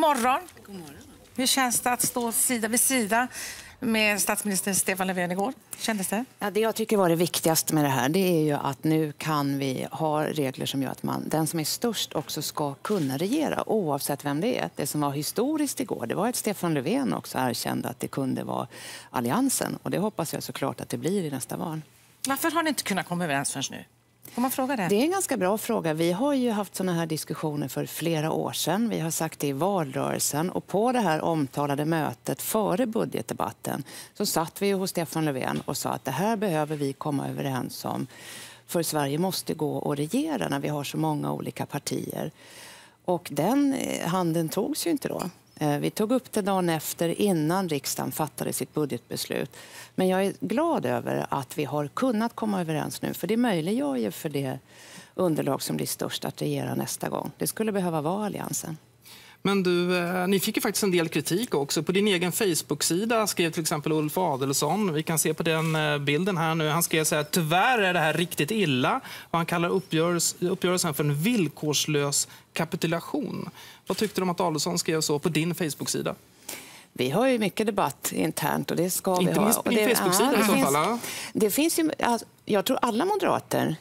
morgon. God morgon. Hur känns det att stå sida vid sida med statsminister Stefan Löfven igår? Kändes det? Ja, det jag tycker var det viktigaste med det här, det är ju att nu kan vi ha regler som gör att den som är störst också ska kunna regera oavsett vem det är. Det som var historiskt igår, det var att Stefan Löfven också erkände att det kunde vara alliansen. Och det hoppas jag såklart att det blir i nästa val. Varför har ni inte kunnat komma överens förrän nu? Får man fråga det? Det är en ganska bra fråga. Vi har ju haft såna här diskussioner för flera år sedan. Vi har sagt det i valrörelsen. Och på det här omtalade mötet före budgetdebatten så satt vi hos Stefan Löfven och sa att det här behöver vi komma överens om. För Sverige måste gå och regera när vi har så många olika partier. Och den handen togs ju inte då. Vi tog upp det dagen efter innan riksdagen fattade sitt budgetbeslut. Men jag är glad över att vi har kunnat komma överens nu. För det möjliggör ju för det underlag som blir störst att regera nästa gång. Det skulle behöva vara alliansen. Men du, ni fick ju faktiskt en del kritik också. På din egen Facebook-sida skrev till exempel Ulf Adelsohn. Vi kan se på den bilden här nu. Han skrev så här: tyvärr är det här riktigt illa. Och han kallar uppgörelsen för en villkorslös kapitulation. Vad tyckte du om att Adelsohn skrev så på din Facebook-sida? Vi har ju mycket debatt internt och det ska vi ha. Inte minst på din Facebook-sida i så fall. Det finns ju, alltså, jag tror alla moderater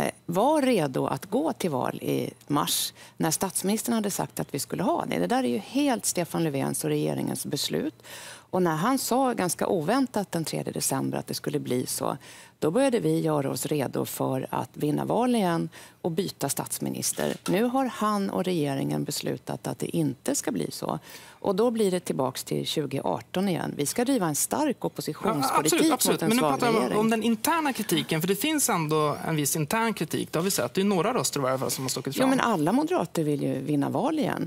var redo att gå till val i mars när statsministern hade sagt att vi skulle ha det. Det där är ju helt Stefan Löfvens och regeringens beslut. Och när han sa ganska oväntat den 3 december att det skulle bli så, då började vi göra oss redo för att vinna val igen och byta statsminister. Nu har han och regeringen beslutat att det inte ska bli så. Och då blir det tillbaks till 2018 igen. Vi ska driva en stark oppositionspolitik absolut. Mot en svag regering. Men nu pratar vi om den interna kritiken, för det finns ändå en viss intern kritik. Det har vi sett. Det är några röster i varje fall som har stuckit fram. Jo, men alla moderater vill ju vinna val igen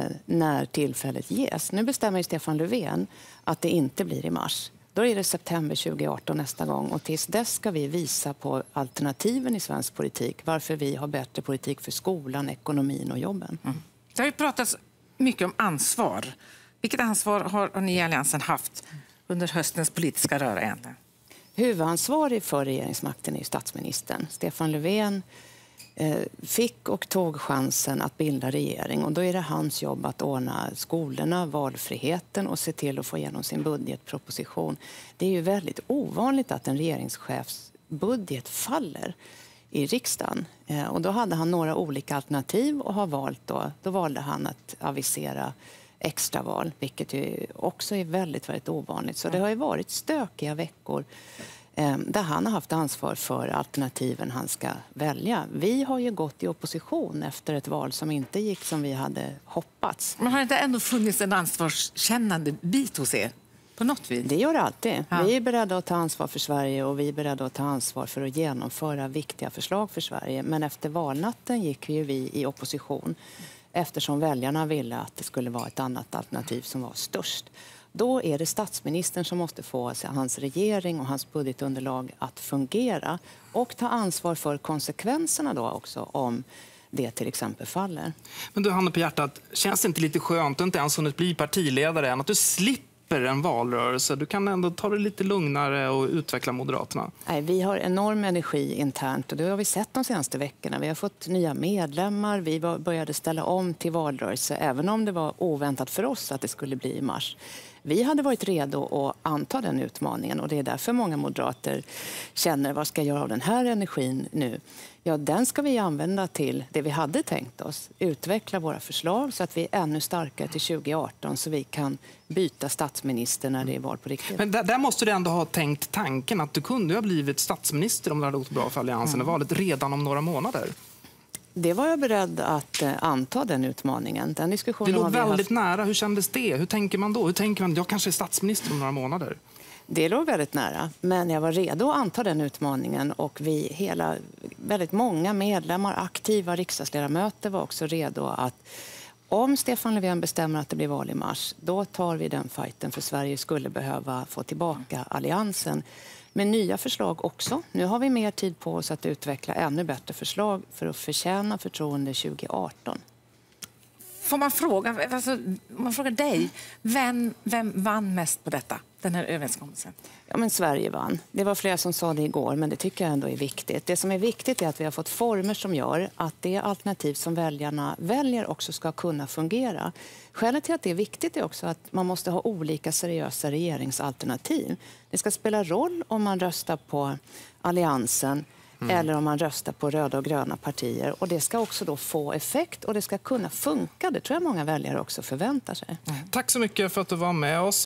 när tillfället ges. Nu bestämmer ju Stefan Löfven att det inte blir i mars. Då är det september 2018 nästa gång. Och tills dess ska vi visa på alternativen i svensk politik. Varför vi har bättre politik för skolan, ekonomin och jobben. Mm. Det har ju pratats mycket om ansvar. Vilket ansvar har ni i alliansen haft under höstens politiska rörelse? Huvudansvarig för regeringsmakten är statsministern. Stefan Löfven fick och tog chansen att bilda regering. Och då är det hans jobb att ordna skolorna, valfriheten och se till att få igenom sin budgetproposition. Det är ju väldigt ovanligt att en regeringschefs budget faller i riksdagen. Och då hade han några olika alternativ och har valt då valde han att avisera extraval, vilket ju också är väldigt, väldigt ovanligt. Så det har ju varit stökiga veckor där han har haft ansvar för alternativen han ska välja. Vi har ju gått i opposition efter ett val som inte gick som vi hade hoppats. Men har det inte ändå funnits en ansvarskännande bit hos er? På något vis? Det gör det alltid. Ja. Vi är beredda att ta ansvar för Sverige och vi är beredda att ta ansvar för att genomföra viktiga förslag för Sverige. Men efter valnatten gick ju vi i opposition eftersom väljarna ville att det skulle vara ett annat alternativ som var störst. Då är det statsministern som måste få hans regering och hans budgetunderlag att fungera och ta ansvar för konsekvenserna då också om det till exempel faller. Men du, handen på hjärtat, känns det inte lite skönt att inte ens hunnit bli partiledare än? Att du slipper en valrörelse? Du kan ändå ta det lite lugnare och utveckla Moderaterna. Nej, vi har enorm energi internt och det har vi sett de senaste veckorna. Vi har fått nya medlemmar, vi började ställa om till valrörelse även om det var oväntat för oss att det skulle bli i mars. Vi hade varit redo att anta den utmaningen och det är därför många moderater känner vad ska jag göra av den här energin nu? Ja, den ska vi använda till det vi hade tänkt oss. Utveckla våra förslag så att vi är ännu starkare till 2018 så vi kan byta statsminister när det är val på riktigt. Men där måste du ändå ha tänkt tanken att du kunde ha blivit statsminister om det hade gått bra för alliansen i valet redan om några månader. Det var jag beredd att anta den utmaningen. Den diskussionen det låg har vi väldigt haft. nära. Hur kändes det? Hur tänker man då? Hur tänker man? Jag kanske är statsminister om några månader. Det låg väldigt nära, men jag var redo att anta den utmaningen och väldigt många medlemmar, aktiva riksdagsledamöter var också redo att om Stefan Löfven bestämmer att det blir val i mars, då tar vi den fighten för Sverige skulle behöva få tillbaka alliansen. Med nya förslag också. Nu har vi mer tid på oss att utveckla ännu bättre förslag för att förtjäna förtroende 2018. Får man fråga, alltså, om man frågar dig, vem vann mest på detta, den här överenskommelsen? Ja, men Sverige vann. Det var flera som sa det igår, men det tycker jag ändå är viktigt. Det som är viktigt är att vi har fått former som gör att det alternativ som väljarna väljer också ska kunna fungera. Skälet till att det är viktigt är också att man måste ha olika seriösa regeringsalternativ. Det ska spela roll om man röstar på Alliansen eller om man röstar på röda och gröna partier. Och det ska också då få effekt och det ska kunna funka. Det tror jag många väljare också förväntar sig. Tack så mycket för att du var med oss.